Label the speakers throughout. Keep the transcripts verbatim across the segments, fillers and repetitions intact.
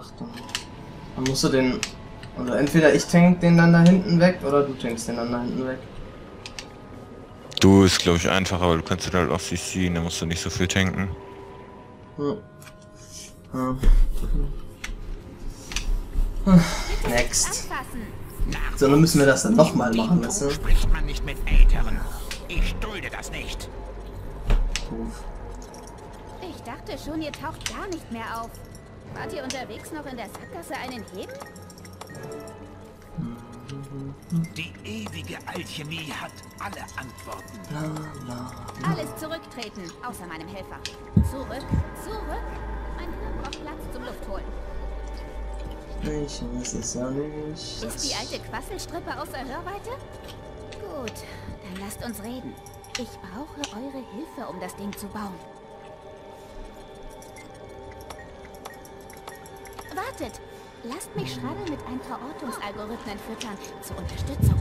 Speaker 1: Achtung. Dann musst du den... Also entweder ich tank den dann da hinten weg, oder du tankst den dann da hinten weg.
Speaker 2: Du ist glaube ich einfacher, weil du kannst den halt auf sich ziehen, da musst du nicht so viel tanken.
Speaker 1: Hm. Hm. Next. So, dann müssen wir das dann nochmal machen, weißt du?
Speaker 3: Spricht man nicht mit Älteren. Ich dulde das nicht.
Speaker 4: Ich dachte schon, ihr taucht gar nicht mehr auf. Wart ihr unterwegs noch in der Sackgasse einen Heben?
Speaker 3: Die ewige Alchemie hat alle Antworten.
Speaker 1: Bla, bla, bla.
Speaker 4: Alles zurücktreten, außer meinem Helfer. Zurück, zurück. Mein Hirn braucht Platz zum Luftholen.
Speaker 1: Ich weiß es ja nicht.
Speaker 4: Ist die alte Quasselstrippe außer Hörweite? Gut, dann lasst uns reden. Ich brauche eure Hilfe, um das Ding zu bauen. Wartet! Lasst mich Schrabbel mit ein paar Ortungsalgorithmen füttern, zur Unterstützung.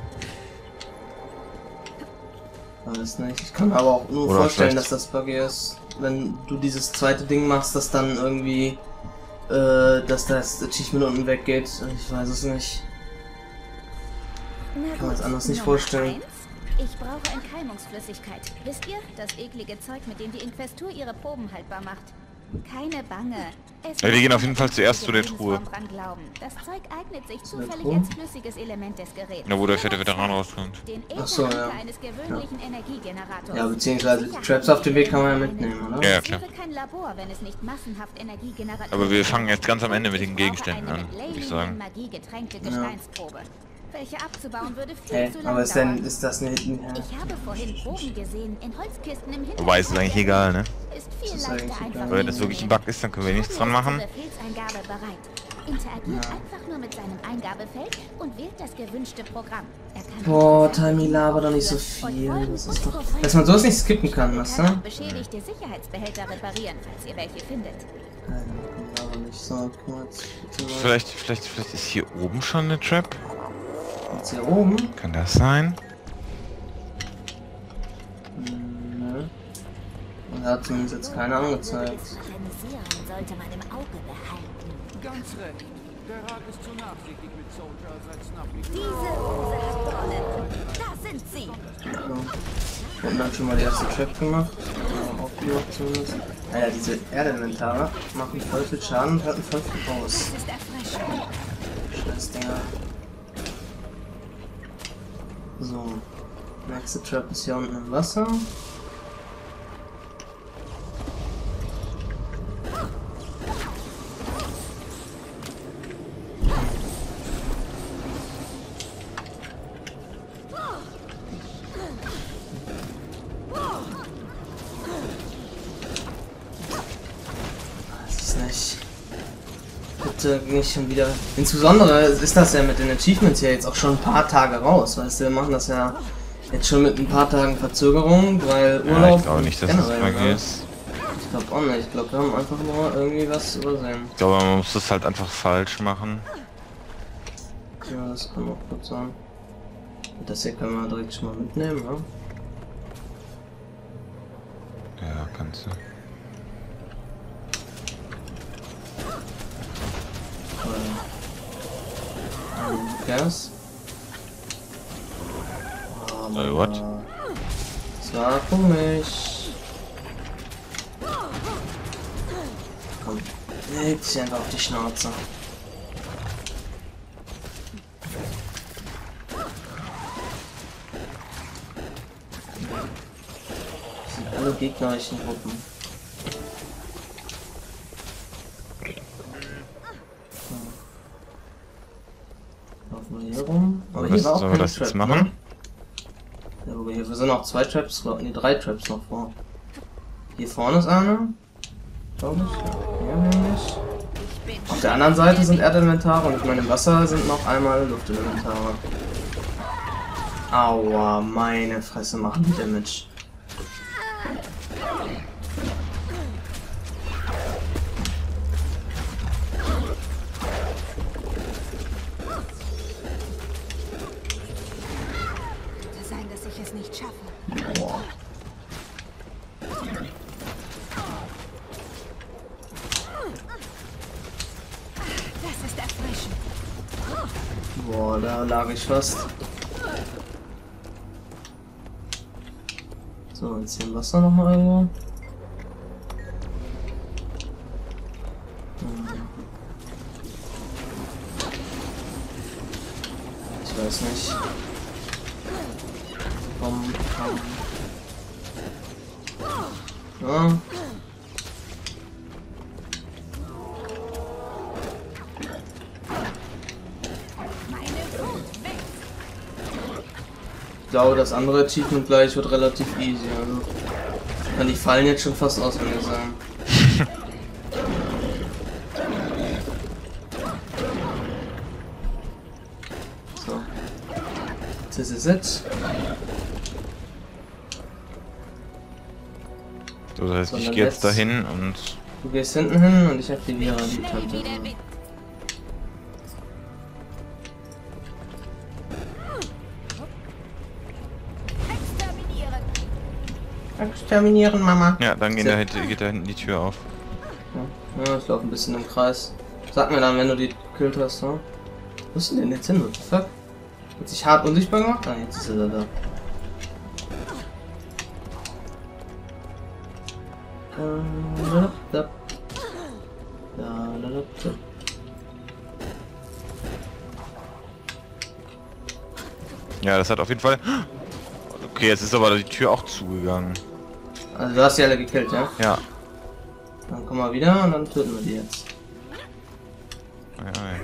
Speaker 1: Weiß nicht. Ich kann mir aber auch nur
Speaker 2: Oder
Speaker 1: vorstellen,
Speaker 2: vielleicht-
Speaker 1: dass das buggy ist. Wenn du dieses zweite Ding machst, dass dann irgendwie, äh, dass das Achievement unten weggeht. Ich weiß es nicht.
Speaker 4: Na
Speaker 1: Kann man es
Speaker 4: gut,
Speaker 1: anders nicht
Speaker 4: Nummer
Speaker 1: vorstellen.
Speaker 4: eins. Ich brauche Entkeimungsflüssigkeit. Wisst ihr, das eklige Zeug, mit dem die Inquestur ihre Proben haltbar macht? Keine Bange. Es
Speaker 2: Ja, wir gehen auf jeden Fall
Speaker 4: muss
Speaker 2: zuerst zu der
Speaker 4: Lebensform
Speaker 2: Truhe.
Speaker 4: dran glauben. Das Zeug eignet sich
Speaker 1: Zu der
Speaker 4: zufällig
Speaker 1: Truhe?
Speaker 4: als flüssiges Element des Geräts.
Speaker 2: Da wo der fette Veteran rauskommt.
Speaker 4: Den
Speaker 1: Ach so,
Speaker 4: Ätheranker
Speaker 1: ja.
Speaker 4: eines gewöhnlichen Energiegenerators.
Speaker 1: Ja, beziehungsweise die Traps auf dem Weg kann man ja mitnehmen, oder?
Speaker 2: Ja,
Speaker 4: Es
Speaker 2: klar.
Speaker 4: wäre kein Labor, wenn es nicht massenhaft Energiegeneratoren
Speaker 2: Aber wir fangen jetzt ganz am Ende mit den
Speaker 4: Ich brauche
Speaker 2: Gegenständen
Speaker 4: eine
Speaker 2: an,
Speaker 4: mit
Speaker 2: würde ich
Speaker 4: Leyline
Speaker 2: sagen.
Speaker 4: Magie getränkte
Speaker 1: Ja.
Speaker 4: Gesteinsprobe. Welche abzubauen würde viel
Speaker 1: Hä?
Speaker 4: zu lang
Speaker 1: Aber ist
Speaker 4: dauern.
Speaker 1: denn, ist das nicht... Ja.
Speaker 4: Ich habe vorhin Proben gesehen in Holzkisten im Hintergrund.
Speaker 2: Wobei, ist es eigentlich egal, ne?
Speaker 4: Ist viel
Speaker 1: Das ist
Speaker 4: leichter,
Speaker 1: eigentlich
Speaker 4: einfach
Speaker 1: egal.
Speaker 2: Aber wenn das wirklich ein Bug ist, dann können wir nichts dran machen.
Speaker 4: Zur Befehlseingabe bereit. Interagiert einfach nur mit seinem Eingabefeld und wählt das gewünschte Programm. Er kann
Speaker 1: Boah,
Speaker 4: Prozesse
Speaker 1: Timey, laber doch nicht so
Speaker 4: durchführen,
Speaker 1: viel.
Speaker 4: euch folgen
Speaker 1: Das
Speaker 4: und
Speaker 1: ist doch...
Speaker 4: vorbei-
Speaker 1: Dass man sowas nicht skippen kann, weißt
Speaker 4: kann auch
Speaker 1: du?
Speaker 4: beschädigte Sicherheitsbehälter reparieren, falls ihr welche findet.
Speaker 1: Nein, aber nicht so. Guck mal, jetzt bitte mal.
Speaker 2: Vielleicht, vielleicht, vielleicht ist hier oben schon eine Trap?
Speaker 1: Jetzt hier oben?
Speaker 2: Kann das sein?
Speaker 1: Hm, nö. Und er hat zumindest jetzt keine angezeigt.
Speaker 4: Organisieren sollte man im Auge behalten.
Speaker 5: Ganz recht. Der Rat ist zu nachsichtig mit Soldier als Snappy.
Speaker 4: Diese Hose hat Dornen. Da sind sie.
Speaker 1: So. Und dann schon mal die erste Trap gemacht. Ja, aufgemacht zumindest. Naja, diese Erdinventare machen voll viel Schaden und halten voll viel aus.
Speaker 4: Das ist erfrischend.
Speaker 1: Scheiß Dinger. So. Nächste Trap ist hier unten im Wasser. Weiß es nicht. Bitte nicht schon wieder. Insbesondere ist das ja mit den Achievements ja jetzt auch schon ein paar Tage raus. Weißt du, wir machen das ja jetzt schon mit ein paar Tagen Verzögerung, weil
Speaker 2: Ja,
Speaker 1: Urlaub.
Speaker 2: ich glaube nicht, dass das
Speaker 1: generell,
Speaker 2: Magie
Speaker 1: ne?
Speaker 2: ist.
Speaker 1: Ich glaube auch nicht. Ich glaube, wir haben einfach nur irgendwie was übersehen.
Speaker 2: Ich glaube, man muss das halt einfach falsch machen.
Speaker 1: Ja, das kann auch gut sein. Und das hier können wir direkt schon mal mitnehmen, ne?
Speaker 2: Ja, kannst du.
Speaker 1: Gas. Oh,
Speaker 2: Äh, what?
Speaker 1: Das war komisch. Komm, leg dich einfach auf die Schnauze. Das sind alle gegnerischen Gruppen. Laufen wir hier rum. Aber hier
Speaker 2: Was,
Speaker 1: war auch
Speaker 2: sollen wir
Speaker 1: keine
Speaker 2: das jetzt
Speaker 1: Trap,
Speaker 2: machen?
Speaker 1: ne? Ja, aber hier sind noch zwei Traps, glaub- nee, drei Traps noch vor. Hier vorne ist eine. Glaube ich. Hier nämlich. Auf der anderen Seite sind Erdinventare und ich meine im Wasser sind noch einmal Luftinventare. Aua, meine Fresse, machen die Damage.
Speaker 4: Könnte sein, dass ich es nicht schaffe.
Speaker 1: Boah. da lag ich fast. So, jetzt hier im Wasser nochmal irgendwo. Hm. Ich weiß nicht. Bom, bom. Ja. Ich glaube, das andere Achievement gleich wird relativ easy. Also kann die Fallen jetzt schon fast auswendig sein. So. Das ist jetzt.
Speaker 2: So, das heißt,
Speaker 1: So,
Speaker 2: ich
Speaker 1: dann
Speaker 2: gehe jetzt
Speaker 1: jetzt-
Speaker 2: dahin und
Speaker 1: Du gehst hinten hin und ich aktiviere die Tante. Exterminieren, Mama.
Speaker 2: ja, dann geht
Speaker 1: Sehr-
Speaker 2: da, hinten- geht da hinten die Tür auf.
Speaker 1: Ja, ich laufe ein bisschen im Kreis. Sag mir dann, wenn du die gekillt hast, ne? Wo ist denn denn jetzt hin? What the fuck? Hat sich hart unsichtbar gemacht? Ah, jetzt ist er da. Da, da, da, da, da.
Speaker 2: Ja, das hat auf jeden Fall... Okay, jetzt ist aber die Tür auch zugegangen.
Speaker 1: Also du hast die alle gekillt, ja?
Speaker 2: Ja.
Speaker 1: Dann kommen wir wieder und dann töten wir die jetzt.
Speaker 2: Ja, ja.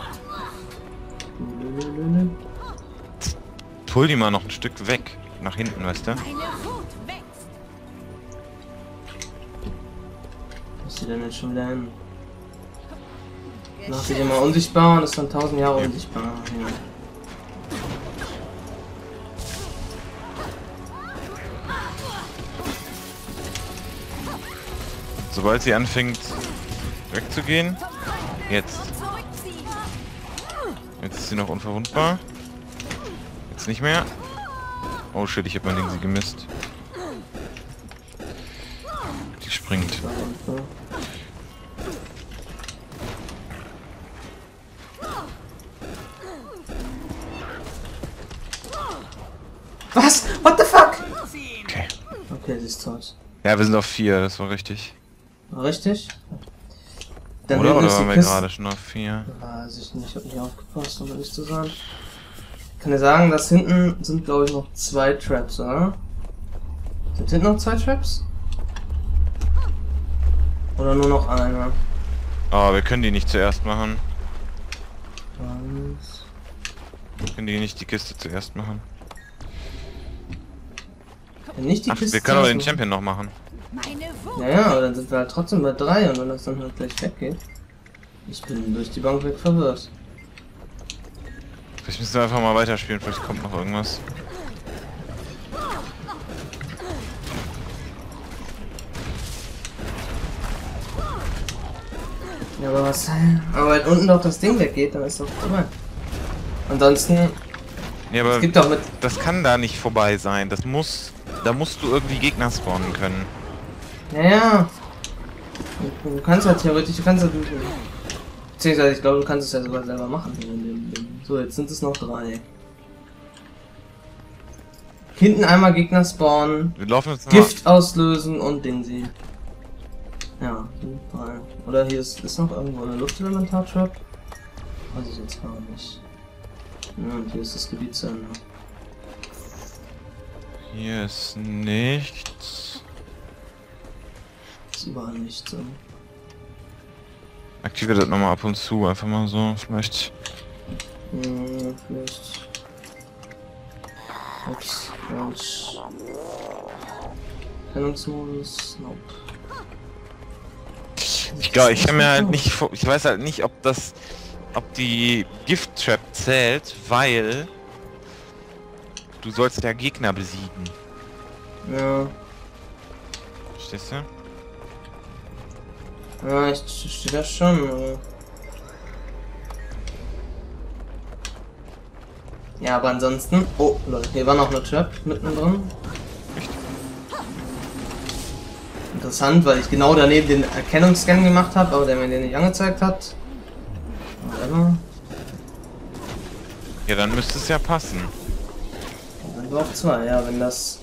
Speaker 2: Pull die mal noch ein Stück weg. Nach hinten, weißt du?
Speaker 4: Meine Wut wächst.
Speaker 1: Wo ist die denn jetzt schon wieder hin? Macht sich immer unsichtbar und ist dann tausend Jahre
Speaker 2: Ja.
Speaker 1: unsichtbar. Ja.
Speaker 2: Sobald sie anfängt wegzugehen. Jetzt.
Speaker 4: Zurückziehen.
Speaker 2: Jetzt ist sie noch unverwundbar. Jetzt nicht mehr. Oh shit, ich hab mein Ding sie gemisst. Die springt.
Speaker 1: Was? What the fuck?
Speaker 2: Okay.
Speaker 1: Okay, sie ist tot.
Speaker 2: Ja, wir sind auf vier, das war richtig.
Speaker 1: War richtig? Dann
Speaker 2: Oder,
Speaker 1: hinten
Speaker 2: oder
Speaker 1: ist die
Speaker 2: waren wir
Speaker 1: Kiste-
Speaker 2: gerade schon auf vier?
Speaker 1: Weiß ich nicht, ich hab nicht aufgepasst, um ehrlich zu sein. Ich kann dir sagen, dass hinten sind, glaube ich, noch zwei Traps, oder? Sind hinten noch zwei Traps? Oder nur noch einer?
Speaker 2: Oh, wir können die nicht zuerst machen.
Speaker 1: Eins.
Speaker 2: Wir können die nicht die Kiste zuerst machen.
Speaker 1: Wenn nicht die
Speaker 2: Ach,
Speaker 1: Kiste.
Speaker 2: wir können aber den
Speaker 1: zuerst
Speaker 2: Champion noch machen.
Speaker 4: Meine Wut.
Speaker 1: machen. Ja, ja, aber dann sind wir halt trotzdem bei drei und wenn das dann halt gleich weggeht. Ich bin durch die Bank weg verwirrt.
Speaker 2: Vielleicht müssen wir einfach mal weiterspielen, vielleicht kommt noch irgendwas.
Speaker 1: Ja, aber was? Aber wenn unten doch das Ding weggeht, dann ist doch vorbei. Ansonsten,
Speaker 2: Ja, aber
Speaker 1: es gibt doch mit.
Speaker 2: das kann da nicht vorbei sein. Das muss... Da musst du irgendwie Gegner spawnen können.
Speaker 1: Ja, ja. Du, du kannst ja theoretisch, du kannst ja. Beziehungsweise, ich glaube, du kannst es ja sogar selber machen. So, jetzt sind es noch drei. Hinten einmal Gegner spawnen,
Speaker 2: Wir laufen jetzt mal...
Speaker 1: Gift auslösen und Dingsy. Ja, sind drei. Oder hier ist, ist noch irgendwo eine Luftelementar-Trap. Weiß ich jetzt gar nicht. Ja, und hier ist das Gebiet zu Ende.
Speaker 2: Hier ist nichts.
Speaker 1: Ist überall nicht so.
Speaker 2: Aktiviert das nochmal ab und zu, einfach mal so, vielleicht.
Speaker 1: Hm, vielleicht. Ups, falsch. Trennungsmodus, nope.
Speaker 2: Ich glaube, ich kann mir halt nicht, vor- ich weiß halt nicht, ob das, ob die Gift Trap zählt, weil du sollst ja Gegner besiegen.
Speaker 1: Ja,
Speaker 2: Verstehst du?
Speaker 1: ja, ich verstehe das schon, aber. Ja, aber ansonsten. Oh, Leute, hier war noch eine Trap mittendrin.
Speaker 2: Echt?
Speaker 1: Interessant, weil ich genau daneben den Erkennungsscan gemacht habe, aber der mir den nicht angezeigt hat. Whatever.
Speaker 2: Ja, dann müsste es ja passen.
Speaker 1: Und dann braucht zwei, ja, wenn das...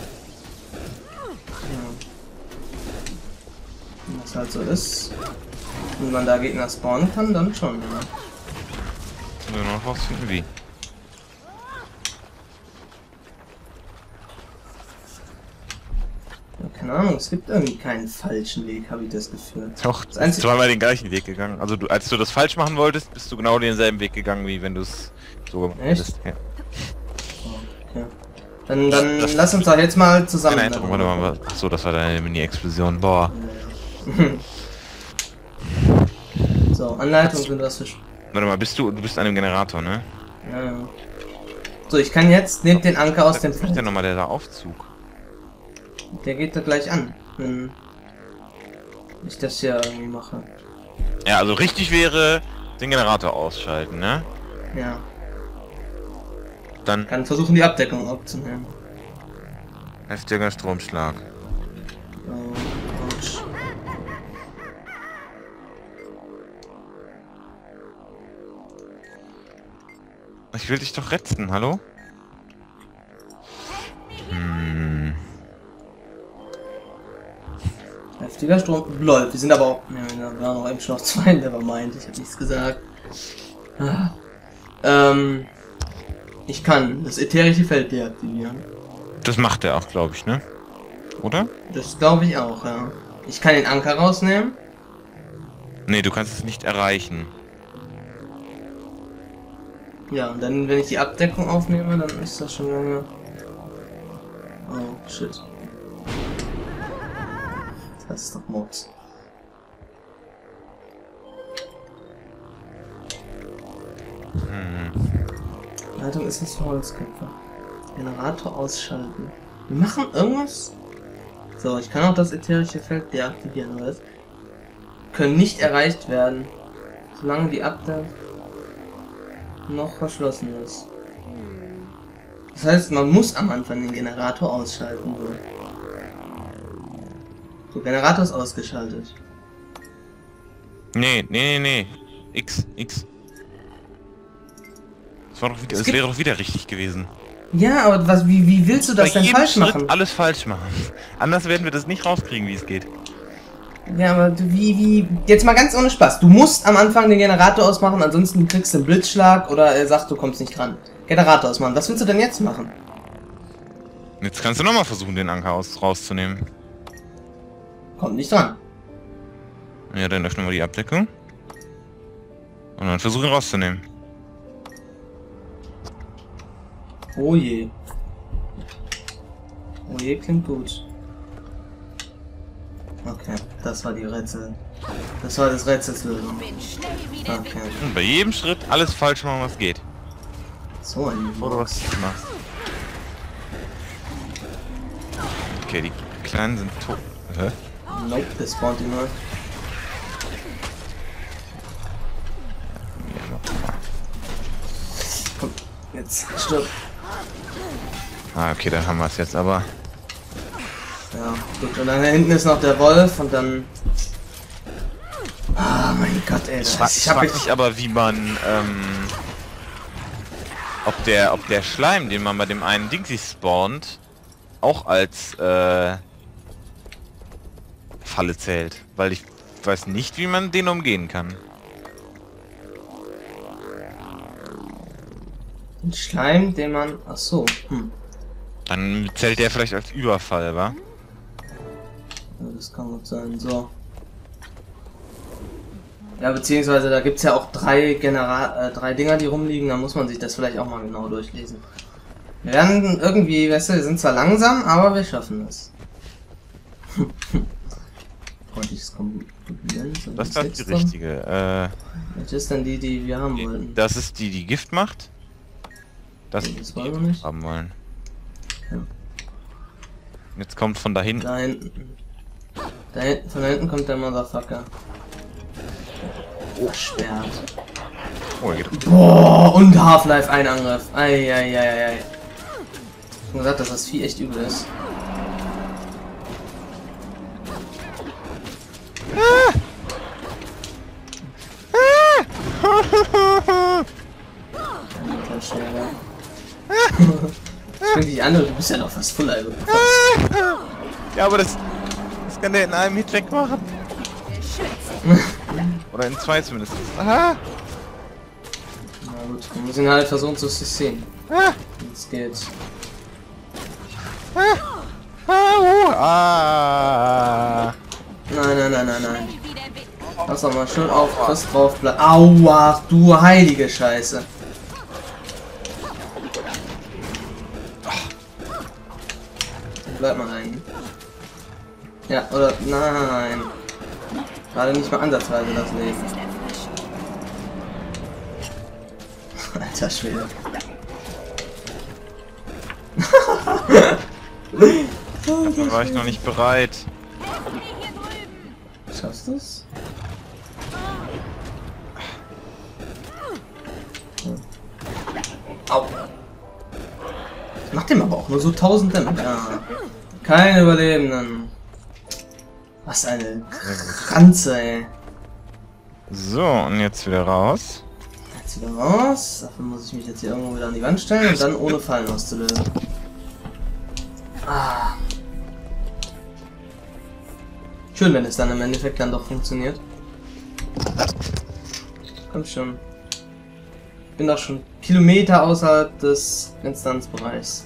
Speaker 1: Ja. Wenn das halt so ist, wenn man da Gegner spawnen kann, dann schon, ja.
Speaker 2: Nur noch rausfinden wie.
Speaker 1: Ja, keine Ahnung, es gibt irgendwie keinen falschen Weg, habe ich das Gefühl.
Speaker 2: Doch,
Speaker 1: Das
Speaker 2: du bist zweimal den gleichen Weg gegangen. Also du, als du das falsch machen wolltest, bist du genau denselben Weg gegangen, wie wenn du es so gemacht hättest. Ja.
Speaker 1: Okay. Dann, dann
Speaker 2: Das-
Speaker 1: lass uns doch jetzt mal zusammen...
Speaker 2: Eine Änderung, warte mal. Achso, das war deine Mini-Explosion. Boah.
Speaker 1: So, Anleitung sind das für... Sch-
Speaker 2: Warte mal, bist du, du bist an dem Generator, ne?
Speaker 1: Ja, ja. So, ich kann jetzt, nehmt den Anker aus dem
Speaker 2: Was ist denn
Speaker 1: Feld.
Speaker 2: nochmal der da Aufzug?
Speaker 1: Der geht da gleich an, wenn ich das hier irgendwie mache.
Speaker 2: Ja, also richtig wäre, den Generator ausschalten, ne?
Speaker 1: Ja,
Speaker 2: Dann
Speaker 1: kann versuchen die Abdeckung abzunehmen.
Speaker 2: heftiger Stromschlag.
Speaker 1: Oh, Autsch.
Speaker 2: Ich will dich doch retten, hallo? Hm.
Speaker 1: Heftiger Strom. Lol, wir sind aber auch... Ne, wir waren noch eben schon auf zwei, der war meint, ich hab nichts gesagt. Ah. Ähm... Ich kann das ätherische Feld deaktivieren.
Speaker 2: Das macht er auch, glaube ich, ne? Oder?
Speaker 1: Das glaube ich auch, ja. Ich kann den Anker rausnehmen.
Speaker 2: Nee, du kannst es nicht erreichen.
Speaker 1: Ja, und dann, wenn ich die Abdeckung aufnehme, dann ist das schon lange... Oh, shit. Das ist doch Mods.
Speaker 2: Hm.
Speaker 1: Leitung ist das für Holzköpfe. Generator ausschalten. Wir machen irgendwas? So, ich kann auch das ätherische Feld deaktivieren, oder? Können nicht erreicht werden, solange die Abdeckung noch verschlossen ist. Das heißt, man muss am Anfang den Generator ausschalten. So, so Generator ist ausgeschaltet.
Speaker 2: Nee, nee, nee, nee. X, X. Das, war doch wieder,
Speaker 1: Es
Speaker 2: das
Speaker 1: gibt-
Speaker 2: wäre doch wieder richtig gewesen.
Speaker 1: Ja, aber was, wie, wie willst du das
Speaker 2: Bei
Speaker 1: denn
Speaker 2: jedem
Speaker 1: falsch
Speaker 2: Schritt
Speaker 1: machen?
Speaker 2: alles falsch machen. Anders werden wir das nicht rauskriegen, wie es geht.
Speaker 1: Ja, aber du, wie, wie, jetzt mal ganz ohne Spaß. Du musst am Anfang den Generator ausmachen, ansonsten kriegst du einen Blitzschlag oder er sagt, du kommst nicht ran. Generator ausmachen. Was willst du denn jetzt machen?
Speaker 2: Jetzt kannst du nochmal versuchen, den Anker aus, rauszunehmen.
Speaker 1: Kommt nicht dran.
Speaker 2: Ja, dann öffnen wir die Abdeckung. Und dann versuchen rauszunehmen.
Speaker 1: Oh je. Oh je, klingt gut. Okay, das war die Rätsel. Das war das Rätselslösung.
Speaker 4: Bin schnell wieder
Speaker 1: Okay.
Speaker 2: Und bei jedem Schritt alles falsch machen, was geht.
Speaker 1: So ein
Speaker 2: Oder was du machst. Okay, die Kleinen sind tot. Hä?
Speaker 1: Nope, der spawnt ihn mal. Komm, jetzt stirb.
Speaker 2: Ah, okay, dann haben wir es jetzt aber.
Speaker 1: Ja, gut. Und dann hinten ist noch der Wolf und dann... Ah, mein Gott, ey.
Speaker 2: Ich
Speaker 1: Das,
Speaker 2: frag,
Speaker 1: ich
Speaker 2: ich
Speaker 1: hab
Speaker 2: frag
Speaker 1: jetzt...
Speaker 2: mich aber, wie man, ähm, ob der, ob der Schleim, den man bei dem einen Dingsy spawnt, auch als, äh, Falle zählt. Weil ich weiß nicht, wie man den umgehen kann.
Speaker 1: Ein Schleim, den man... Ach so, hm.
Speaker 2: Dann zählt der vielleicht als Überfall, wa?
Speaker 1: Ja, das kann gut sein. So. Ja, beziehungsweise da gibt's ja auch drei Genera äh, drei Dinger, die rumliegen, da muss man sich das vielleicht auch mal genau durchlesen. Wir werden irgendwie, weißt du, wir sind zwar langsam, aber wir schaffen es. Freundliches Kombinieren. So,
Speaker 2: Das
Speaker 1: ist
Speaker 2: ist
Speaker 1: jetzt
Speaker 2: die
Speaker 1: dran.
Speaker 2: richtige. Äh,
Speaker 1: Welche ist denn die, die wir haben wollten?
Speaker 2: das ist die, die Gift macht. Das
Speaker 1: Nee,
Speaker 2: ist
Speaker 1: das
Speaker 2: die,
Speaker 1: wollen
Speaker 2: die
Speaker 1: wir
Speaker 2: wir
Speaker 1: nicht.
Speaker 2: haben wollen.
Speaker 1: Ja.
Speaker 2: Jetzt kommt von da hinten.
Speaker 1: Da hinten. Da hinten, von da hinten kommt der Motherfucker. Versperrt.
Speaker 2: Oh, er geht.
Speaker 1: Boah, und Half-Life ein Angriff. Eieieiei. Ich hab gesagt, dass das Vieh echt übel ist. Alter, schnell. eigentlich an und du bist ja noch fast full Albe.
Speaker 2: Ja, aber das, das kann der in einem Hit wegmachen. Oder in zwei zumindest. Aha!
Speaker 1: Na gut, wir müssen halt versuchen zu sehen.
Speaker 2: Ah!
Speaker 1: Jetzt geht's.
Speaker 2: Ah! Ah! Uh, ah!
Speaker 1: Nein, nein, nein, nein, nein. Pass doch mal schön auf, Chris drauf bleibt. Aua, du heilige Scheiße. Dann bleibt man eigentlich. Ja, oder nein. Gerade nicht mal ansatzweise das Leben. Alter Schwede.
Speaker 2: Dafür war ich noch nicht bereit.
Speaker 1: Schaffst du es? Au. Ich mach dem aber auch nur so tausend Damage. Ja. Keine Überlebenden. Was eine Ranze, ey.
Speaker 2: So, und jetzt wieder raus.
Speaker 1: Jetzt wieder raus. Dafür muss ich mich jetzt hier irgendwo wieder an die Wand stellen und dann ohne Fallen auszulösen. Ah. Schön, wenn es dann im Endeffekt dann doch funktioniert. Komm schon. Ich bin doch schon Kilometer außerhalb des Instanzbereichs.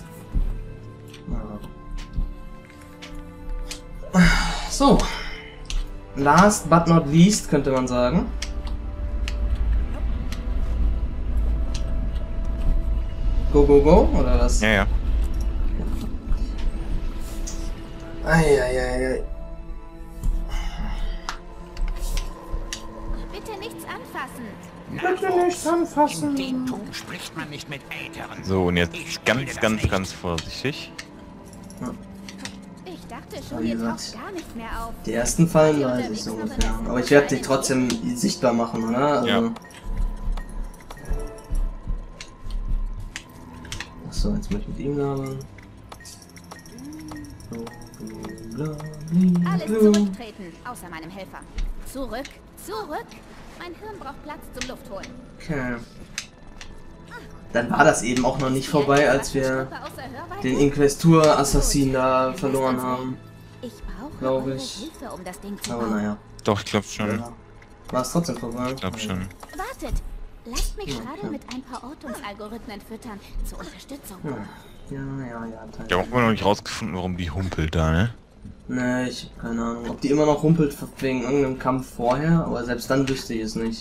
Speaker 1: So. Last but not least, könnte man sagen. Go, go, go, oder was?
Speaker 2: Ja, ja.
Speaker 1: Eieiei.
Speaker 4: Bitte nichts anfassen.
Speaker 1: Bitte nichts anfassen.
Speaker 3: In dem Ton spricht man nicht mit Älteren.
Speaker 2: So, und jetzt
Speaker 3: Ich
Speaker 2: ganz,
Speaker 3: dulde das
Speaker 2: ganz,
Speaker 3: nicht.
Speaker 2: ganz vorsichtig.
Speaker 4: Ich dachte
Speaker 1: Ja,
Speaker 4: schon,
Speaker 1: wie
Speaker 4: ihr
Speaker 1: gesagt,
Speaker 4: taucht gar nicht mehr auf.
Speaker 1: Die ersten Fallen weiß ich so ungefähr. Aber ich werde die trotzdem sichtbar machen, oder? Also
Speaker 2: Ja.
Speaker 1: Achso, jetzt muss ich mit ihm labern. So, bla, bla,
Speaker 4: Alles
Speaker 1: bla.
Speaker 4: zurücktreten, außer meinem Helfer. Zurück, zurück. Mein Hirn braucht Platz zum Luftholen.
Speaker 1: Okay. Dann war das eben auch noch nicht vorbei, als wir den Inquestur-Assassin da verloren haben.
Speaker 4: Ich brauche
Speaker 1: glaub
Speaker 4: eure
Speaker 1: ich.
Speaker 4: Hilfe, um das Ding zu
Speaker 1: Aber
Speaker 4: bauen.
Speaker 1: naja.
Speaker 2: Doch, ich glaube schon.
Speaker 1: Ja. War es trotzdem vorbei?
Speaker 2: Ich glaube schon.
Speaker 4: Wartet, lasst mich
Speaker 1: Ja,
Speaker 4: Schrader
Speaker 1: ja.
Speaker 4: mit ein paar Ortungsalgorithmen füttern, zur Unterstützung.
Speaker 1: Ja, ja, ja. ja
Speaker 2: Ich habe auch immer noch nicht rausgefunden, warum die humpelt da, ne?
Speaker 1: Ne, ich hab keine Ahnung. Ob die immer noch rumpelt wegen irgendeinem Kampf vorher, aber selbst dann wüsste ich es nicht.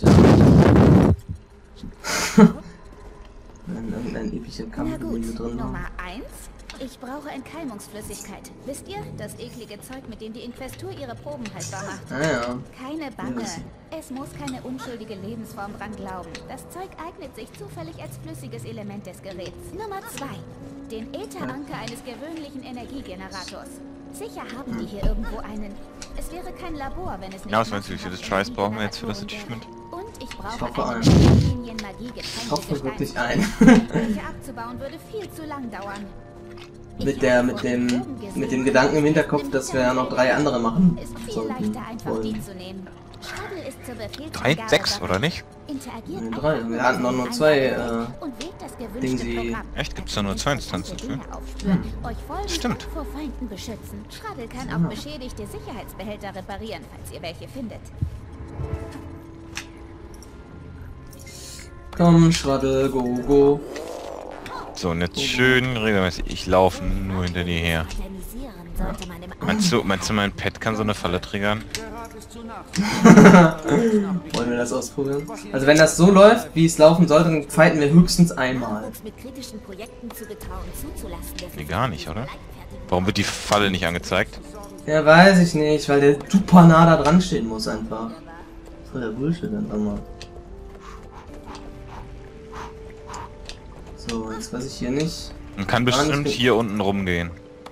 Speaker 1: Wenn irgendein epischer
Speaker 4: Na
Speaker 1: Kampf in
Speaker 4: gut,
Speaker 1: mir drin war.
Speaker 4: Nummer eins. Ich brauche Entkeimungsflüssigkeit. Wisst ihr, das eklige Zeug, mit dem die Inquestur ihre Proben haltbar macht.
Speaker 1: Ah ja.
Speaker 4: Keine Bange.
Speaker 1: Ja,
Speaker 4: Es muss keine unschuldige Lebensform dran glauben. Das Zeug eignet sich zufällig als flüssiges Element des Geräts. Nummer zwei. Den Ätheranker eines gewöhnlichen Energiegenerators. Sicher haben die hier irgendwo einen. Es wäre kein Labor, wenn es nicht...
Speaker 2: Ja, was meinst du, wie viele Tries brauchen wir jetzt für das Achievement?
Speaker 4: Und ich brauche
Speaker 1: Ich hoffe
Speaker 4: eine
Speaker 1: einen.
Speaker 4: Magie
Speaker 1: Ich hoffe wirklich ein.
Speaker 4: Welche abzubauen würde viel zu lang dauern.
Speaker 1: mit der, mit dem, mit dem Gedanken im Hinterkopf, dass wir ja noch drei andere machen
Speaker 4: Ist viel
Speaker 1: sollten.
Speaker 4: leichter, einfach die
Speaker 1: Wollen.
Speaker 4: zu nehmen. Shuttle ist zur
Speaker 2: Drei?
Speaker 4: Befehlsangabe
Speaker 2: Sechs,
Speaker 4: bereit.
Speaker 2: oder nicht?
Speaker 4: Interagiert
Speaker 1: Nee,
Speaker 4: einfach
Speaker 1: drei.
Speaker 4: mit
Speaker 1: Wir hatten doch nur
Speaker 4: einem
Speaker 1: zwei,
Speaker 4: Einzelnen
Speaker 1: äh,
Speaker 4: und wählt das gewünschte
Speaker 1: Dingsi.
Speaker 4: Programm.
Speaker 2: Echt? Gibt's da nur zwei Instanzen für?
Speaker 4: Dinge aufspüren, euch folgen
Speaker 2: Stimmt.
Speaker 4: und vor Feinden beschützen. Shuttle kann
Speaker 1: Ja.
Speaker 4: auch beschädigte Sicherheitsbehälter reparieren, falls ihr welche findet.
Speaker 1: Komm, Schwaddel, go, go.
Speaker 2: So, und jetzt schön regelmäßig. Ich laufe nur hinter dir her.
Speaker 4: Modernisieren sollte man im
Speaker 2: Meinst du, meinst du, mein Pet kann so eine Falle triggern?
Speaker 5: Der Rat ist zu nachsichtig.
Speaker 1: Wollen wir das ausprobieren? Also wenn das so läuft, wie es laufen sollte, dann fighten wir höchstens einmal.
Speaker 4: Nachwuchs mit kritischen Projekten zu getrauen zuzulassen. der
Speaker 2: Nee, gar nicht, oder?
Speaker 4: leichtfertig
Speaker 2: Warum wird die Falle nicht angezeigt?
Speaker 1: Ja, weiß ich nicht, weil der super nah da dran stehen muss einfach. Voll der Bullshit einfach mal. So, jetzt weiß ich hier nicht.
Speaker 2: Man kann
Speaker 1: Gar nicht
Speaker 2: bestimmt
Speaker 1: mit-
Speaker 2: hier unten rumgehen.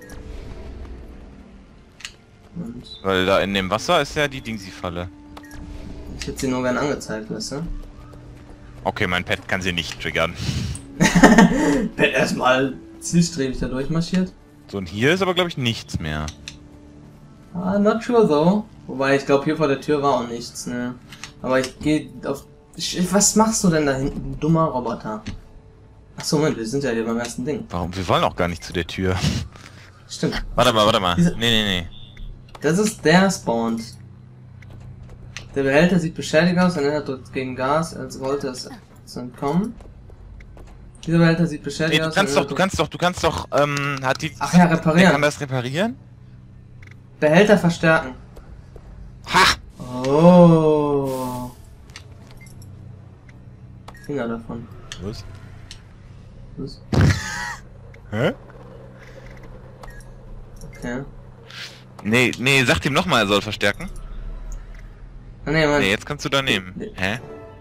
Speaker 1: Und
Speaker 2: Weil da in dem Wasser ist ja die Dingsi-Falle.
Speaker 1: ich hätte sie nur gern angezeigt, weißt du?
Speaker 2: Okay, mein Pet kann sie nicht triggern.
Speaker 1: Bin erstmal zielstrebig da durchmarschiert.
Speaker 2: So, und hier ist aber, glaube ich, nichts mehr.
Speaker 1: Ah, not sure though. Wobei, ich glaube, hier vor der Tür war auch nichts, ne? Aber ich gehe auf... Ich- Was machst du denn da hinten, du dummer Roboter? Achso, Moment, wir sind ja hier beim ersten Ding.
Speaker 2: Warum? Wir wollen auch gar nicht zu der Tür.
Speaker 1: Stimmt.
Speaker 2: Warte mal, warte mal.
Speaker 1: Diese-
Speaker 2: Nee, nee, nee.
Speaker 1: Das ist der Spawn. Der Behälter sieht beschädigt aus, und er drückt gegen Gas, als wollte es zu entkommen. Dieser Behälter sieht beschädigt
Speaker 2: Nee, du
Speaker 1: aus.
Speaker 2: kannst
Speaker 1: und
Speaker 2: doch, du kannst doch, du kannst doch, ähm, hat die...
Speaker 1: Ach ja, reparieren.
Speaker 2: Der kann das reparieren?
Speaker 1: Behälter verstärken.
Speaker 2: Ha!
Speaker 1: Oh. Finger davon.
Speaker 2: Was?
Speaker 1: Was?
Speaker 2: Hä?
Speaker 1: Okay.
Speaker 2: Nee, nee, sag ihm nochmal, er soll verstärken.
Speaker 1: Ah, nee, Mann.
Speaker 2: Nee, jetzt kannst du da nehmen.
Speaker 1: Nee.
Speaker 2: Hä?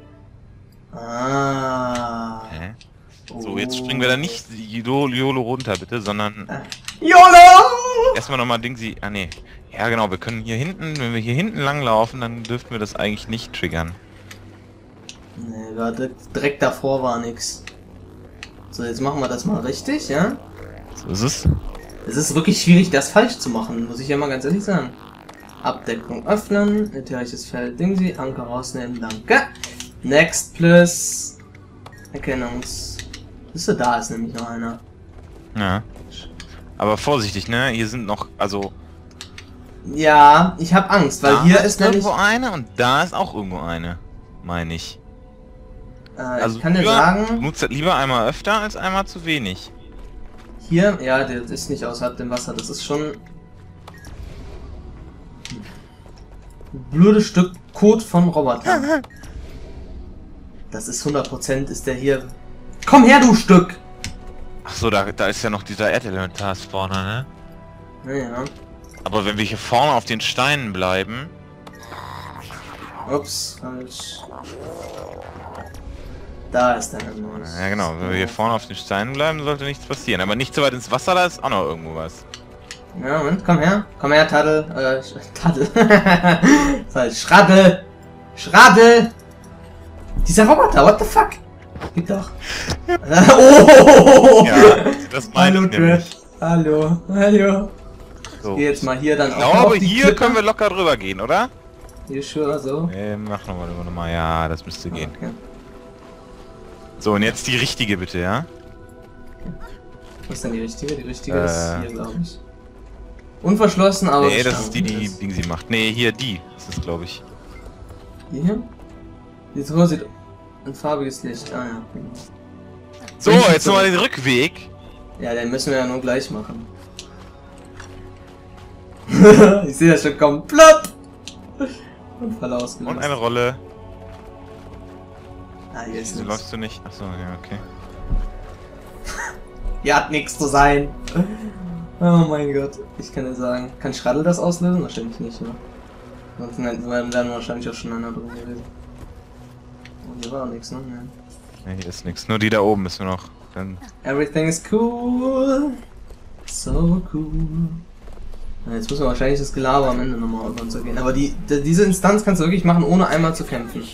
Speaker 1: Ah.
Speaker 2: Hä? So, jetzt springen wir da nicht YOLO, YOLO runter, bitte, sondern
Speaker 1: YOLO!
Speaker 2: erstmal nochmal Ding sie... Ah, nee. Ja, genau, wir können hier hinten, wenn wir hier hinten lang laufen, dann dürften wir das eigentlich nicht triggern.
Speaker 1: Nee, warte, direkt davor war nix. So, jetzt machen wir das mal richtig, ja?
Speaker 2: So ist es.
Speaker 1: Es ist wirklich schwierig, das falsch zu machen, muss ich ja mal ganz ehrlich sagen. Abdeckung öffnen, ätherisches Feld, Dingsy, Anker rausnehmen, danke. Next plus Erkennungs... Siehst du, da ist nämlich noch einer.
Speaker 2: Ja. Aber vorsichtig, ne? Hier sind noch, also...
Speaker 1: Ja, ich habe Angst, weil
Speaker 2: da
Speaker 1: hier ist nämlich...
Speaker 2: irgendwo eine und da ist auch irgendwo eine, meine ich.
Speaker 1: Äh,
Speaker 2: Also
Speaker 1: ich kann dir
Speaker 2: lieber-
Speaker 1: sagen,
Speaker 2: Nutzt das lieber einmal öfter als einmal zu wenig.
Speaker 1: hier, ja, der ist nicht außerhalb dem Wasser, das ist schon... ein blödes Stück Kot von Robotern. Das ist hundert Prozent ist der hier... Komm her, du Stück!
Speaker 2: Ach so, da, da ist ja noch dieser Erdelementar vorne, ne?
Speaker 1: Naja.
Speaker 2: Aber wenn wir hier vorne auf den Steinen bleiben...
Speaker 1: Ups, falsch. Da ist der Neues.
Speaker 2: Ja genau, wenn wir hier vorne auf den Steinen bleiben, sollte nichts passieren. Aber nicht so weit ins Wasser, da ist auch noch irgendwo was.
Speaker 1: Ja, Moment, komm her. Komm her, Taddel. Äh, Sch- Taddel. Falsch. Schraddel. Schraddel. Dieser Roboter, what the fuck? Gib doch. Oh!
Speaker 2: Ja, das meine
Speaker 1: Hallo,
Speaker 2: ich nämlich.
Speaker 1: Trash. Hallo. Hallo.
Speaker 2: So.
Speaker 1: Geh jetzt mal hier dann
Speaker 2: Ich
Speaker 1: auch noch
Speaker 2: glaube,
Speaker 1: auf die
Speaker 2: hier
Speaker 1: Klippe.
Speaker 2: können wir locker drüber gehen, oder?
Speaker 1: Hier schwör so.
Speaker 2: Nee, mach nochmal, nochmal. Ja, das müsste gehen.
Speaker 1: Okay.
Speaker 2: So, und jetzt die richtige bitte, ja?
Speaker 1: Was ist denn die richtige? Die richtige
Speaker 2: Äh.
Speaker 1: ist hier, glaube ich. Unverschlossen, aber...
Speaker 2: Nee, das ist die, die
Speaker 1: bestanden.
Speaker 2: Ding sie macht. Nee, hier die. Das ist, glaube ich.
Speaker 1: Hier? Die Truhe sieht ein farbiges Licht. Ah ja.
Speaker 2: So, jetzt nochmal den Rückweg.
Speaker 1: Ja, den müssen wir ja nur gleich machen. Ich sehe das schon komplett. Unfall ausgelöst.
Speaker 2: Und eine Rolle.
Speaker 1: Ah, hier ist
Speaker 2: Wieso
Speaker 1: nichts.
Speaker 2: läufst du nicht? Achso, ja, okay.
Speaker 1: Hier hat nichts zu sein. Oh mein Gott. Ich kann dir sagen. Kann Schraddel das auslösen? Wahrscheinlich nicht, ne? Sonst wären wir wahrscheinlich auch schon einer drin gewesen. Oh, hier war auch nichts, ne? Ja.
Speaker 2: Nee, hier ist nichts. Nur die da oben müssen wir noch. Dann
Speaker 1: Everything is cool. So cool. Ja, jetzt müssen wir wahrscheinlich das Gelaber am Ende nochmal runtergehen. Aber die, die, diese Instanz kannst du wirklich machen, ohne einmal zu kämpfen.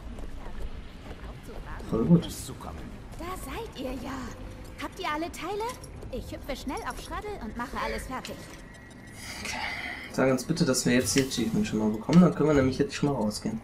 Speaker 1: Voll gut.
Speaker 4: Da seid ihr ja. Habt ihr alle Teile? Ich hüpfe schnell auf Schraddel und mache alles fertig.
Speaker 1: Sag uns bitte, dass wir jetzt die Achievement schon mal bekommen, dann können wir nämlich jetzt schon mal rausgehen.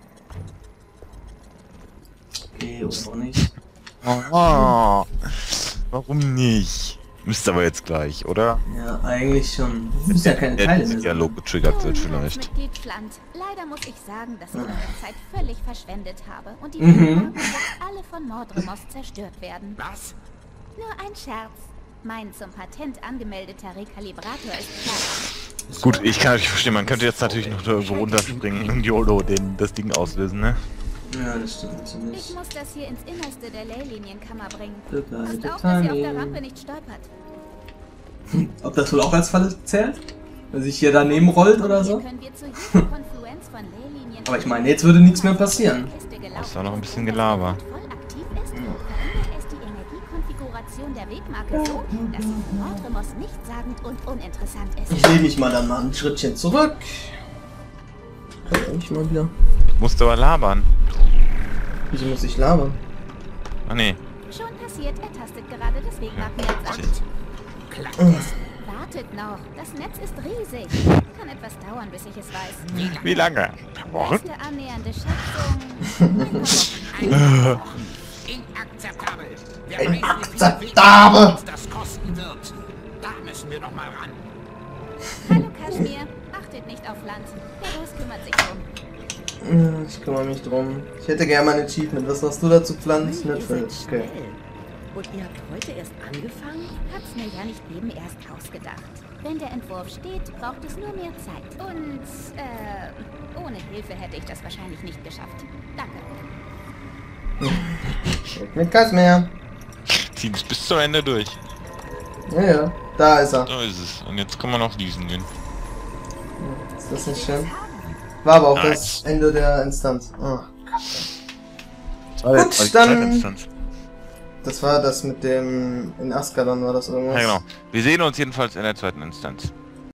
Speaker 1: Okay, oder auch nicht.
Speaker 2: Oh, warum nicht? Müsste aber jetzt gleich, oder?
Speaker 1: Ja, eigentlich schon. Du musst ja keine
Speaker 2: Der
Speaker 1: Teile mehr
Speaker 2: Dialog
Speaker 1: sammeln.
Speaker 2: getriggert wird
Speaker 4: Als
Speaker 2: vielleicht.
Speaker 4: Mitglied Pfland. Leider muss ich sagen, dass ich meine Zeit völlig verschwendet habe und die
Speaker 1: Mhm.
Speaker 4: Anlagen jetzt alle von Mordremos zerstört werden.
Speaker 3: Was?
Speaker 4: Nur ein Scherz. Mein zum Patent angemeldeter Rekalibrator ist klar.
Speaker 2: Gut, ich kann euch verstehen, man könnte jetzt natürlich noch irgendwo runterspringen und YOLO den, das Ding auslösen, ne?
Speaker 1: Ja, das stimmt
Speaker 4: Ich
Speaker 1: natürlich.
Speaker 4: muss das hier ins Innerste der Leylinienkammer bringen.
Speaker 1: Begleite
Speaker 4: Passt auf, dass ihr auf der
Speaker 1: Timing.
Speaker 4: Rampe nicht stolpert.
Speaker 1: Ob das wohl auch als Falle zählt? Wenn sich hier daneben rollt oder so?
Speaker 4: Hier können wir zu jeder Konfluenz von Leylinien...
Speaker 1: Aber ich meine, jetzt würde nichts mehr passieren.
Speaker 2: Das war noch ein bisschen Gelaber.
Speaker 4: voll aktiv ist, verändert es die Energiekonfiguration der Wegmarke so, dass sie für Mordremos nichtssagend und uninteressant ist.
Speaker 1: Ich lehne mich mal dann mal ein Schrittchen zurück. Kann ich mal wieder.
Speaker 2: Musst aber labern.
Speaker 1: Wieso muss ich labern?
Speaker 2: Ah nee.
Speaker 4: Schon passiert, er tastet gerade das Wegmarkennetz an.
Speaker 2: Shit.
Speaker 4: Wartet noch, das Netz ist riesig. Kann etwas dauern, bis ich es weiß.
Speaker 2: Wie lange? Wochen?
Speaker 4: Erste annähernde Schätzung... ein paar Wochen.
Speaker 3: Inakzeptabel. Wer weiß nicht, wie viel
Speaker 1: Inakzeptabel!
Speaker 3: uns das kosten wird. Da müssen wir noch mal ran.
Speaker 4: Hallo Kaschmir, achtet nicht auf Land. Der Boss kümmert sich drum.
Speaker 1: Ich kümmere mich drum. Ich hätte gerne mal ein Achievement. Was hast du dazu pflanzt? Nicht viel. Okay.
Speaker 6: Und ihr habt heute erst angefangen?
Speaker 4: Hab's mir ja nicht eben erst ausgedacht. Wenn der Entwurf steht, braucht es nur mehr Zeit. Und, äh, ohne Hilfe hätte ich das wahrscheinlich nicht geschafft. Danke.
Speaker 1: Mit Kaschmir.
Speaker 2: Ziehen es bis zum Ende durch.
Speaker 1: Ja, ja. Da ist er.
Speaker 2: Da ist es. Und jetzt kann man auf diesen gehen.
Speaker 1: Ist das nicht schön? War aber auch
Speaker 2: Nice.
Speaker 1: das Ende der Instanz. Oh,
Speaker 2: Gut,
Speaker 1: Gut, dann... Das war das mit dem... In Azkaban war das irgendwas.
Speaker 2: Ja, genau. Wir sehen uns jedenfalls in der zweiten Instanz.